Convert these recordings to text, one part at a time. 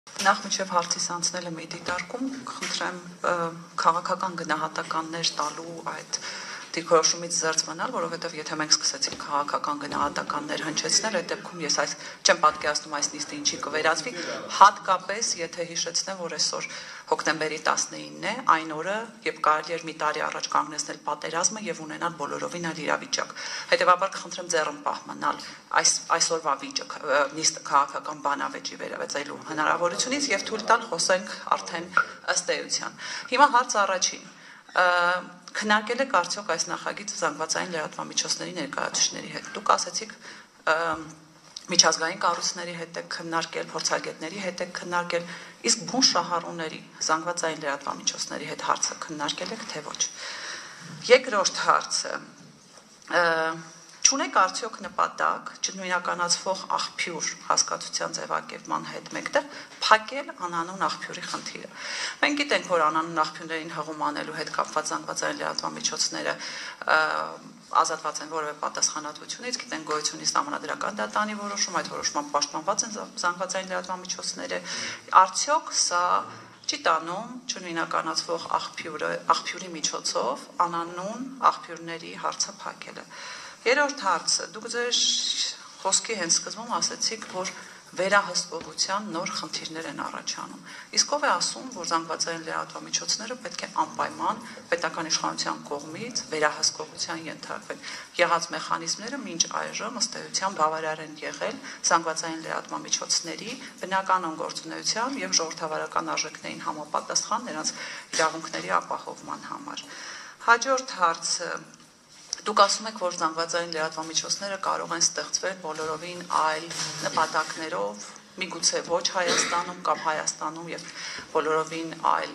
Նախ մինչև հարցիս անցնելը մի դիտարկում, խնդրեմ քաղաքական գնահատականներ տալու այդ դիրքորոշումից զերծ մնալ, որովհետև եթե մենք սկսեցինք քաղաքական գնահատականներ հնչեցնել, այդ դեպքում ես չեմ պատկերացնում այս նիստը ինչի կվերածվի, հատկապես եթե հիշեցնեմ, որ այսօր հոկտեմբերի 19-ն է, այն օրը, երբ կարելի էր մի տարի առաջ կանգնեցնել պատերազմը եւ ունենալ բոլորովին այլ իրավիճակ։ Հետևաբար կխնդրեմ ձեռնպահ մնալ այսօրվա նիստը քաղաքական բանավեճի վերաբերելու հնարավորությունից եւ թույլ տալ խոսենք արդեն ըստ էության։ Հիմա հարց առաջին։ Քննարկել եք արդյոք այս նախագիծը զանգվածային լրատվամիջոցների ներկայացուցիչների հետ։ Դուք ասացիք միջազգային կառույցների հետ եք քննարկել, փորձագետների հետ եք քննարկել, իսկ բուն շահառուների զանգվածային լրատվամիջոցների հետ հարցը քննարկել եք, թե ոչ։ Երկրորդ հարցը Չունեք արդյոք նպատակ չնույնականացվող աղբյուր հասկացության ձևակերպման հետ մեկտեղ փակել անանուն աղբյուրի խնդիրը։ Մենք գիտենք, որ անանուն աղբյուրներին հղում անելու հետ կապված զանգվածային լրատվամիջոցները ազատված են որևէ պատասխանատվությունից, գիտենք գոյություն ունի սահմանադրական դատանի որոշում, այդ որոշմամբ պաշտպանված են զանգվածային լրատվամիջոցները։ Արդյոք սա չի տանում չնույնականացվող աղբյուրի միջոցով անանուն աղբյուրների հարցը փակելը։ Երրորդ հարցը, դուք ձեր խոսքի հենց սկզբում ասացիք, որ վերահսկողության նոր խնդիրներ են առաջանում։ Իսկ ով է ասում, որ զանգվածային լրատվամիջոցները պետք է անպայման պետական իշխանության կողմից վերահսկողության ենթարկվեն։ Եղած մեխանիզմները մինչ այժմ ըստ էության բավարար են եղել զանգվածային լրատվամիջոցների բնականon գործունեության եւ ժողովրդավարական արժեքներին համապատասխան նրանց իրավունքների ապահովման համար։ Հաջորդ հարցը Դուք ասում եք, որ զանգվածային լրատվամիջոցները կարող են ստեղծվել բոլորովին այլ նպատակներով, միգուցե ոչ Հայաստանում կամ Հայաստանում եւ բոլորովին այլ,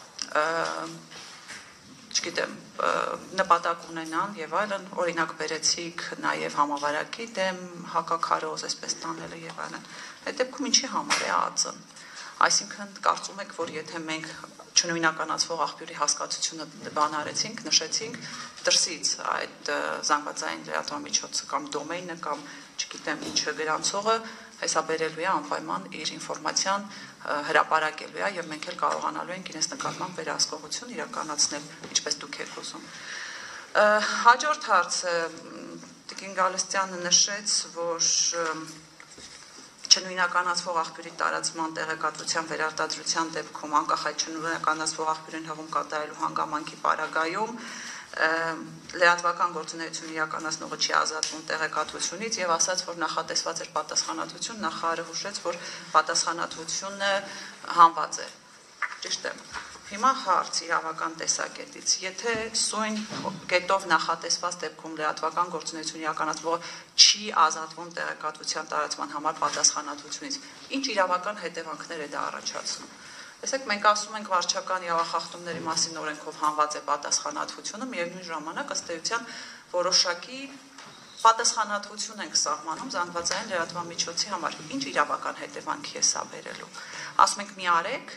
չգիտեմ, նպատակ ունենան եւ այլն, օրինակ բերեցիք նաեւ համավարակի դեմ հակաքարոզ, այսպես տանելը եւ այլն։ Այդ դեպքում ինչի համար է ԱԱԾ-ն։ Այսինքն կարծում եք, որ եթե մենք չնույնականացվող աղբյուրի հասկացությունը բանարեցինք, նշեցինք դրսից այդ զանգվածային լրատվամիջոցը կամ դոմեյնը կամ չգիտեմ ինչը գրանցողը հեսաբերելու է անպայման իր ինֆորմացիան հրապարակելու է եւ մենք էլ կարողանալու ենք իրենց նկատմամբ վերահսկողություն իրականացնել, ինչպես դուք եք ուզում։ Հաջորդ հարցը Տիկին Գալստյանը նշեց, որ չնույնականացվող աղբյուրի տարածման տեղեկատվության վերարտադրության դեպքում անկախ այդ չնույնականացվող աղբյուրին հղում կատարելու հանգամանքի պարագայում լրատվական գործունեություն իրականացնողը չի ազատվում տեղեկատվությունից եւ ասաց, որ նախատեսված էր պատասխանատվություն, նախարարը հուշեց, որ պատասխանատվությունը հանված է։ Ճիշտ է։ Հիմա հարց իրավական տեսակետից, եթե սույն կետով նախատեսված դեպքում լրատվական գործունեություն իրականացնողը չի ազատվում տեղեկատվության տարածման համար պատասխանատվությունից, ինչ իրավական հետևանքներ է դա առաջացնում։ Տեսեք, մենք ասում ենք վարչական իրավախախտումների մասին օրենքով հանված է պատասխանատվությունը, միևնույն ժամանակ ըստ էության որոշակի պատասխանատվություն ենք սահմանում զանգվածային լրատվամիջոցի համար։ Ինչ իրավական հետևանքի է սա բերելու։ Ասում ենք մի արեք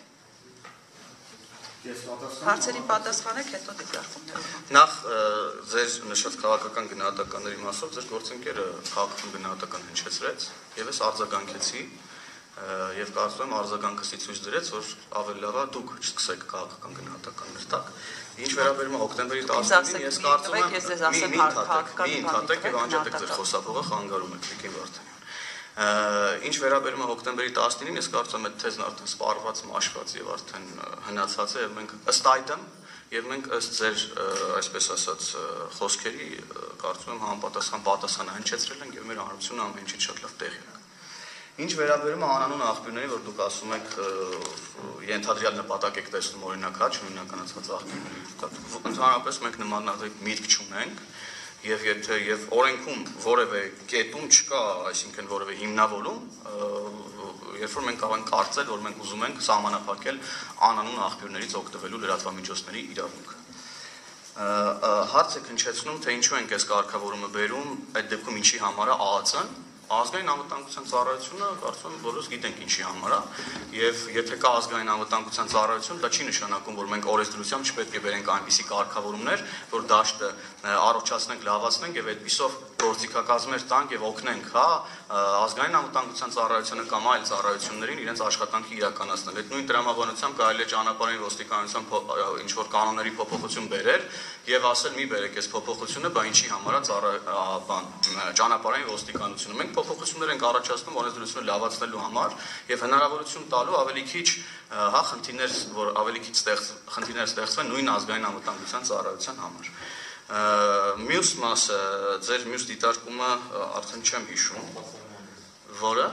Հարցերին պատասխանեք, հետո դիտարկումներով։ Նախ ձեր նշած քաղաքական գնահատականների մասով ձեր գործընկերը քաղաքական գնահատական հնչեցրեց եւ ես արձագանքեցի եւ կարծում եմ արձագանքս ցույց դրեց, որ ավելի լավ է դուք չսկսեք քաղաքական գնահատականներ տակ։ Ինչ վերաբերում է հոկտեմբերի 19-ին, ես կարծում եմ մի ընդհատեք եւ անջատեք ձեր խոսափողը խանգարում եք Տիկին Վարդանյան։ Ինչ վերաբերում է հոկտեմբերի 19-ին, ես կարծում եմ այդ թեզն արդեն սպառված, մաշված եւ արդեն հնացած է եւ մենք ըստ այդմ եւ մենք ըստ ձեր այսպես ասած խոսքերի կարծում եմ համապատասխան պատասխանը հնչեցրել ենք եւ մեր հանրությունը ամեն ինչից շատ լավ տեղի ունի։ Ինչ վերաբերում է անանուն աղբյուրների, որ դուք ասում եք ենթադրյալ նպատակ եք տեսնում օրինակ հա չնույնականացված աղբյուրների, ընդհանրապես մենք նման միտք չունենք եւ օրենքում որևէ կետում չկա, այսինքն որևէ հիմնավորում, երբ որ մենք կարող ենք կարծել, որ մենք ուզում ենք սահմանափակել անանուն աղբյուրներից օգտվելու լրատվամիջոցների իրավունքը։ Հարց եք հնչեցնում, թե ինչու ենք այս կարգավորումը բերում, այդ դեպքում ինչի համար է ԱԱԾ-ն, ազգային անվտանգության ծառայությունը, կարծում եմ բոլորս գիտենք ինչի համար է, եւ եթե կա ազգային անվտանգության ծառայություն, դա չի նշանակում, որ մենք օրենսդրությամբ չպետք է բերենք այնպիսի կարգավորումներ, որ դաշտը առողջացնենք, լավացնենք եւ այդպիսով գործիքակազմեր տանք եւ օգնենք, հա, ազգային անվտանգության ծառայությանը կամ այլ ծառայություններին իրենց աշխատանքը իրականացնել։ Այդ նույն տրամաբանությամբ կարելի է ճանապարհային ոստիկանության ինչ որ կանոնների փոփոխություն բերել եւ ասել՝ մի բերեք այս փոփոխությունը, բա ինչի համար է ճանապարհային ոստիկանությունը։ Մենք փոփոխություններ ենք առաջացնում օրենսդրությունը լավացնելու համար եւ հնարավորություն տալու ավելի քիչ, հա, խնդիրներ, որ ավելի քիչ խնդիրներ ստեղծվեն նույն ազգային անվտանգության ծառայության համար։ Մյուս մասը, ձեր մյուս դիտարկումը արդեն չեմ հիշում, որը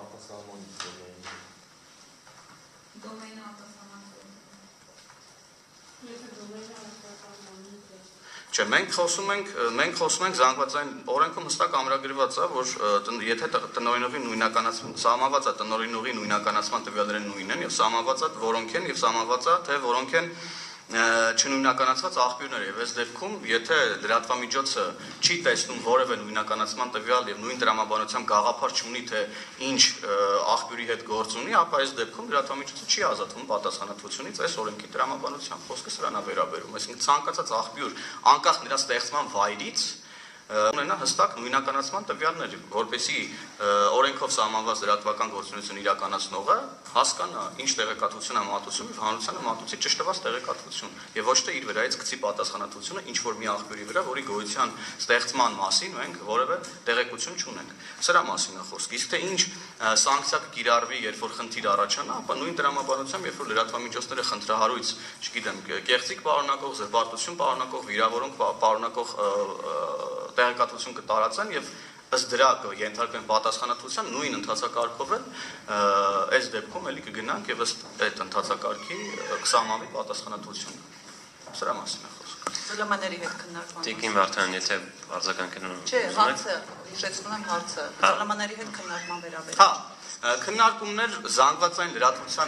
Չէ, մենք խոսում ենք զանգվածային օրենքում հստակ ամրագրված է, որ եթե տնօրինողի նույնականացման սահմանված է տնօրինողի նույնականացման տվյալները նույնն են եւ սահմանված է որոնք են եւ սահմանված է թե որոնք են չնույնականացված աղբյուրներ եւ այս դեպքում եթե լրատվամիջոցը չի տեսնում որևէ նույնականացման տվյալ եւ նույն տրամաբանությամբ գաղափար չունի թե ինչ աղբյուրի հետ գործ ունի, ապա այս դեպքում լրատվամիջոցը չի ազատվում պատասխանատվությունից այս օրենքի տրամաբանությամբ։ Խոսքը սրան է վերաբերում, այսինքն ցանկացած աղբյուր անկախ նրա ստեղծման վայրից ունենա հստակ նույնականացման տվյալներ, որպեսզի օրենքով սահմանված լրատվական գործունեություն իրականացնողը հասկանա ինչ տեղեկատվություն է մատուցում եւ հանրությանը մատուցի ճշտված տեղեկատվություն եւ ոչ թե իր վրայից գցի պատասխանատվությունը ինչ որ մի աղբյուրի վրա, որի գոյության ստեղծման մասին մենք որևէ տեղեկություն չունենք։ Սրա մասին է խոսքը։ Իսկ թե ինչ սանկցիա կիրառվի, երբ որ խնդիր առաջանա, ապա նույն տրամաբանությամբ, երբ որ լրատվամիջոցները խնդրահարույց, չգիտեմ, կեղծիք պարունակող, զրպարտություն պարունակող, վիրավորոնք պարունակող տեղեկատվություն կտարածեն եւ ըստ դրա ենթարկվեն պատասխանատվության նույն ընթացակարգով էլ այս դեպքում էլի կգնանք եւ ըստ այդ ընթացակարգի կսահմանվի պատասխանատվությունը։ Սրա մասին է խոսքը։ Զլմաների հետ քննարկման։ Տիկին Վարդանյան, եթե արձագանքեն Չէ, հարցը, հիշեցնում եմ հարցը, զլմաների հետ քննարկման վերաբերյալ։ Հա, քննարկումներ զանգվածային լրատվության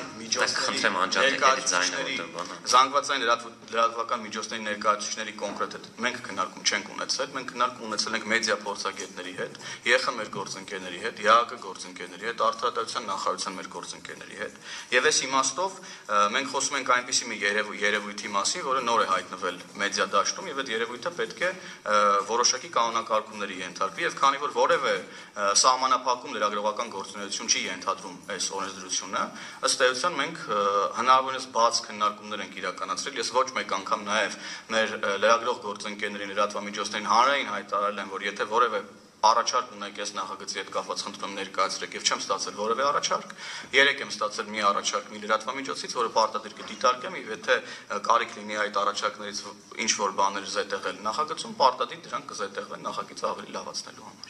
միջոցների զանգվածային լրատվական միջոցների ներկայացուցիչների կոնկրետ մենք քննարկում չենք ունեցել, մենք քննարկում ունեցել ենք մեդիա փորձագետների հետ, ԵԽՄ գործընկերների հետ, ՀԱԿ գործընկերների հետ, Արդարադատության նախարարության մեր գործընկերների հետ։ Եվ այս իմաստով մենք խոսում ենք այնպիսի մի երևույթի մասին, որը նոր է հայտնվել մեդիա դաշտում եւ այդ երևույթը պետք է որոշակի կանոնակարգումների ենթարկվի եւ քանի որ որևէ սահմանափակում լրագրողական գործունեություն չի ենթադրում այս օրենսդրությունը, ըստ էության մենք հնարավորինս բաց քննարկումներ ենք իրականացրել։ Ես ոչ մեկ անգամ նաև մեր լրագրող գործընկերներին, լրատվամիջոցներին հանրային հայտարարել եմ, որ եթե որևէ առաջարկ ունեք այս նախագծի հետ կապված խնդրում ներկայացրեք եւ չեմ ստացել որևէ առաջարկ, երեք եմ ստացել մի առաջարկ մի լրատվամիջոցից, որը պարտադիր կդիտարկեմ եւ եթե կարիք լինի այդ առաջարկներից ինչ որ բաներ զետեղել նախագծում, պարտադիր դրանք կզետեղվեն նախագիծը ավելի լավացնելու համար։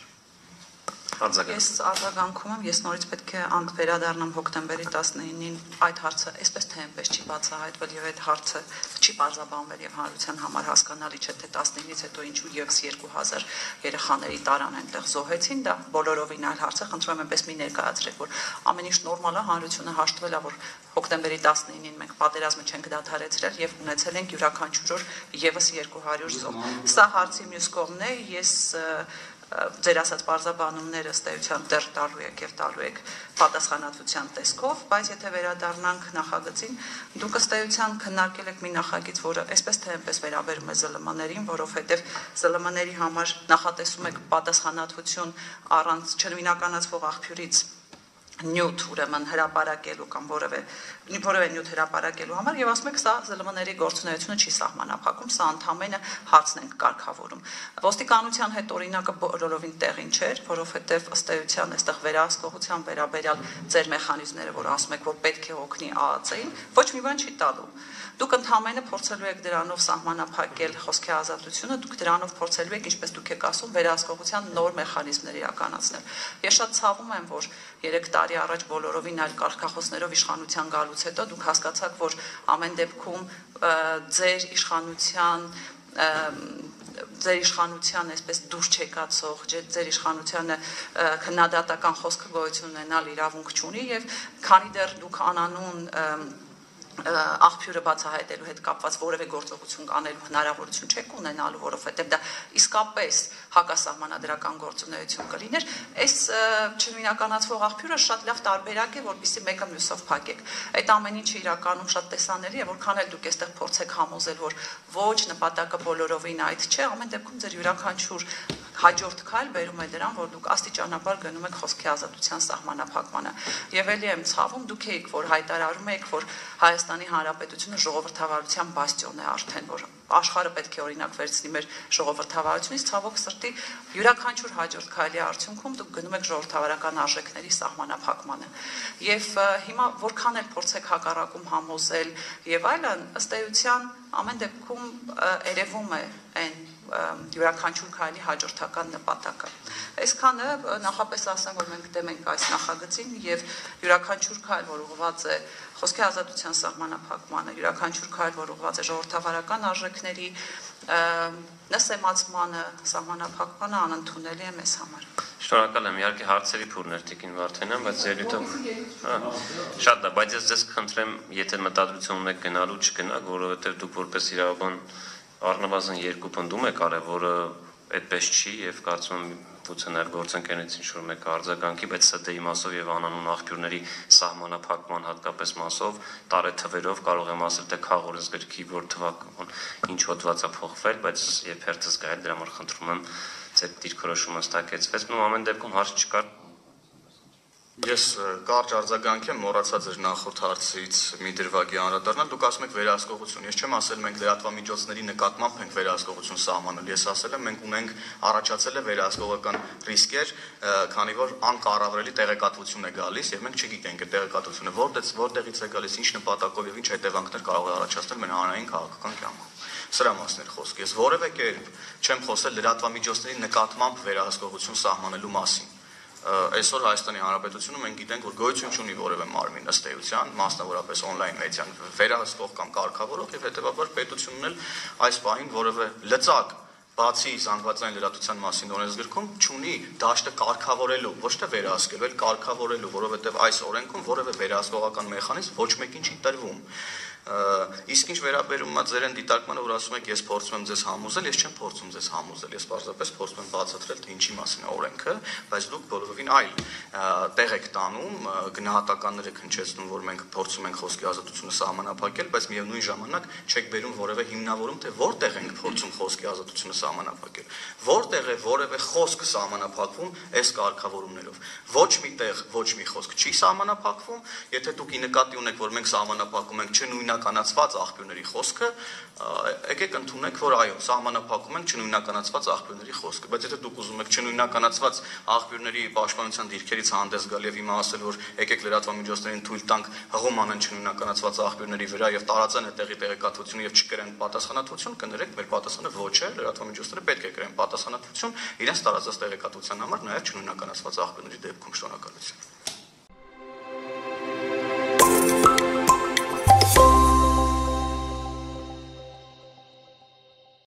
Ես արձագանքում եմ, ես նորից պետք է վերադառնամ հոկտեմբերի 19-ին այդ հարցը այսպես թե այնպես չի բացահայտվել եւ այդ հարցը չի բարձրաբանվել եւ հանրության համար հասկանալի չէ թե 19-ից հետո ինչու եւս 2000 երեխաների տարան այնտեղ զոհեցին, դա բոլորովին այլ հարց է, խնդրում եմ այնպես մի ներկայացրեք, որ ամեն ինչ նորմալ է, հանրությունը հաշտվել է, որ հոկտեմբերի 19-ին մենք պատերազմը չենք դադարեցրել եւ ունեցել ենք յուրաքանչյուր օր եւս 200 զոհ։ Սա հարցի մյուս կողմն է, ես ձեր ասած բարձրաբանումները ըստ էության դեռ տալու եք եւ տալու եք պատասխանատվության տեսքով, բայց եթե վերադառնանք նախագծին, դուք ըստ էության քննարկել եք մի նախագիծ, որը այսպես թե այնպես վերաբերում է ԶԼՄ-ներին, որովհետեւ ԶԼՄ-ների համար նախատեսում եք պատասխանատվություն առանց չնույնականացվող աղբյուրից նյութ ուրեմն հրապարակելու կամ որևէ նյութ հրապարակելու համար եւ ասում եք սա ԶԼՄ-ների գործունեությունը չի սահմանափակում, սա ընդհանրապես հարցն ենք կարգավորում։ Ոստիկանության հետ օրինակը բոլորովին տեղին չէր, որովհետեւ ըստ էության այստեղ վերահսկողության վերաբերյալ ձեր մեխանիզմները, որ ասում եք, որ պետք է օգնի ԱԱԾ-ին, ոչ մի բան չի տալու։ Դուք ընդհանրապես փորձելու եք դրանով սահմանափակել խոսքի ազատությունը, դուք դրանով փորձելու եք, ինչպես դուք եք ասում, վերահսկողության նոր մեխանիզմներ իրականացնել։ Ես շատ ցավում եմ, որ 3 տարի առաջ բոլորովին այլ կարգախոսներով իշխանության գալուց հետո դուք հասկացաք, որ ամեն դեպքում ձեր իշխանության այսպես դուրս չեկացող, ձեր իշխանությանը քննադատական խոսքը գոյություն ունենալ իրավունք չունի եւ քանի դեռ դուք անանուն աղբյուրը բացահայտելու հետ կապված որևէ գործողություն անելու հնարավորություն չեք ունենալու, որովհետև դա իսկապես հակասահմանադրական գործունեություն կլիներ, այս չնույնականացվող աղբյուրը շատ լավ տարբերակ է, որպեսզի մեկը մյուսով փակեք։ Այդ ամեն ինչը իրականում շատ տեսանելի է, որքան էլ դուք այստեղ փորձեք համոզել, որ ոչ նպատակը բոլորովին այդ չէ, ամեն դեպքում ձեր յուրաքանչյուր հաջորդ քայլ բերում է դրան, որ դուք աստիճանաբար գնում եք խոսքի ազատության սահմանափակմանը։ Եվ ելի եմ ցավում, դուք եք որ հայտարարում եք, որ Հայաստանի Հանրապետությունը ժողովրդավարության բաստիոն է արդեն, որ աշխարհը պետք է օրինակ վերցնի մեր ժողովրդավարությունից, ցավոք սրտի յուրաքանչյուր հաջորդ քայլի արդյունքում դուք գնում եք ժողովրդավարական արժեքների սահմանափակմանը։ Եվ հիմա որքան էլ փորձեք հակառակում համոզել եւ այլն, ըստ էության ամեն դեպքում երևում է այն յուրաքանչյուր քայլի հաջորդական նպատակը։ Այսքանը նախապես ասեմ, որ մենք դեմ ենք այս նախագծին եւ յուրաքանչյուր քայլ, որ ուղղված է խոսքի ազատության սահմանափակմանը, յուրաքանչյուր քայլ, որ ուղղված է ժողովրդավարական արժեքների նսեմացմանը, սահմանափակմանը, անընդունելի է մեզ համար։ Շնորհակալ եմ, իհարկե հարցերի փուրներ Տիկին Վարդանյան, բայց ելույթով շատ դա, բայց ես ձեզ խնդրեմ, եթե մտադրություն ունեք գնալու, չգնաք, որովհետև դուք որպես իրավաբան առնվազն 2 պնդում եք արել, որը այդպես չի եւ կարծում եմ գուցե նաև գործընկերներից ինչ-որ մեկը արձագանքի, բայց ՍԴ-ի մասով եւ անանուն աղբյուրների սահմանափակման հատկապես մասով տարեթվերով կարող եմ ասել, թե քաղաքորձգրքի որ թվական ինչ հոդված է փոխվել, բայց երբ հերթս գայել դրա համար խնդրում եմ ձեր դիրքորոշումը ստակեցվեց, ու ամեն դեպքում հարց չկար։ Ես կարճ արձագանք եմ, մոռացա ձեր նախորդ հարցից մի դրվագի անդրադառնալ, դուք ասում եք վերահսկողություն, ես չեմ ասել մենք լրատվամիջոցների նկատմամբ ենք վերահսկողություն սահմանել, ես ասել եմ մենք ունենք առաջացել է վերահսկողական ռիսկեր, քանի որ անկառավարելի տեղեկատվություն է գալիս եւ մենք չգիտենք այդ տեղեկատվությունը որտեղից է գալիս, ինչ նպատակով եւ ինչ հետևանքներ կարող է առաջացնել մեր հանրային քաղաքական կյանքում։ Սրա մասն էր խոսքը։ Ես որևէ կերպ չեմ խոսել լրատվամիջոցների նկատմամբ վերահսկողություն սահմանելու մասին։ Այսօր Հայաստանի Հանրապետությունում մենք գիտենք, որ գոյություն չունի որևէ մարմին ըստ էության, մասնավորապես on-line մեդիան վերահսկող կամ կարգավորող եւ հետեւաբար պետությունն էլ այս պահին որևէ լծակ բացի զանգվածային լրատվության մասին օրենսգրքում չունի դաշտը կարգավորելու, ոչ թե վերահսկելու, այլ կարգավորելու, որովհետեւ այս օրենքում որևէ վերահսկողական մեխանիզմ ոչ մեկին չի տրվում։ Իսկ ինչ վերաբերում է ձեր այն դիտարկմանը, որ ասում եք ես փորձում եմ ձեզ համոզել, ես չեմ փորձում ձեզ համոզել, ես պարզապես փորձում եմ բացատրել, թե ինչի մասին է օրենքը, բայց դուք բոլորովին այլ տեղ եք տանում, գնահատականներ եք հնչեցնում, որ մենք փորձում ենք խոսքի ազատությունը սահմանափակել, բայց միևնույն ժամանակ չեք բերում որևէ հիմնավորում, թե որտեղ ենք փորձում խոսքի ազատությունը սահմանափակել, որտեղ է որևէ խոսք սահմանափակվում այս կարգավորումներով։ Ոչ մի տեղ ոչ մի խոսք չի սահմանափակվում, եթե դուք ի նկատի ունեք, որ մենք սահմանափակում ենք չնույնականացված աղբյուրների խոսքը, եկեք ընդունենք, որ այո, սահմանափակում ենք չնույնականացված աղբյուրների խոսքը, բայց եթե դուք ուզում եք չնույնականացված աղբյուրների պաշտպանության դիրքերից հանդես գալ եւ հիմա ասել, որ եկեք լրատվամիջոցներին թույլ տանք հղում անեն չնույնականացված աղբյուրների վրա եւ տարածեն այդտեղի տեղեկատվությունը եւ չկրեն պատասխանատվություն, կներեք, մեր պատասխանը ոչ է, լրատվամիջոցները պետք է կրեն պատասխանատվություն իրենց տարածած տեղեկատվության համար, նաեւ չնույնականացված աղբյուրների դեպքում։ Շնորհակալություն։